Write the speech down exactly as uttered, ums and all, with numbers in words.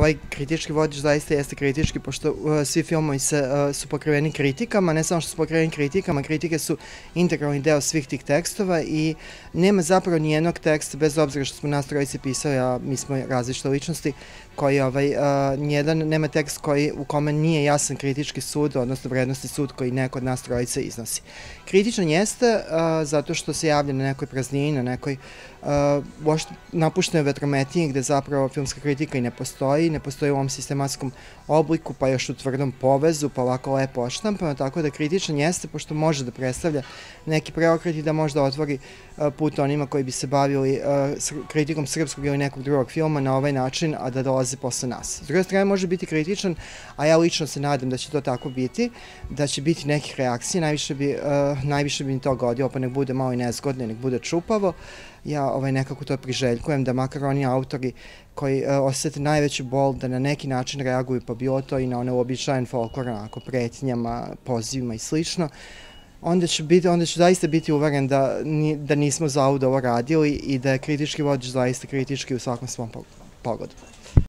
ovaj kritički vodič zaista jeste kritički, pošto svi filmovi su pokriveni kritikama, ne samo što su pokriveni kritikama, kritike su integralni deo svih tih tekstova i nema zapravo nijednog teksta, bez obzira što smo nas trojice pisali, a mi smo različite ličnosti, koji nijedan nema tekst u kome nije jasan kritički sud, odnosno vrednosti sud koji neko od nas trojice iznosi. Kritičan jeste zato što se javlja na nekoj praznini, na nekoj napuštenoj vetrometiji gde zapravo filmska kritika i ne postoji, ne postoji u ovom sistematskom obliku, pa još u tvrdom povezu, pa ovako lepo oštampano, tako da kritičan jeste pošto može da predstavlja neki preokret i da možda otvori put onima koji bi se bavili kritikom srpskog ili nekog drugog filma na ovaj način, a da dolaze posle nas. S druge strane može biti kritičan, a ja lično se nadam da će to tako biti, da će biti nekih reakcija, najviše bi mi to godilo, pa nek bude malo i nezgodno, nek bude čupavo. Ja nekako to priželjkujem, da makar oni autori koji osjete najveći bol, da na neki način reaguju, pa bilo to i na one uobičajen folklor, onako pretnjama, pozivima i slično, onda ću zaista biti uveren da nismo zaludo ovo radili i da je kritički vodič zaista kritički u svakom svom pogledu.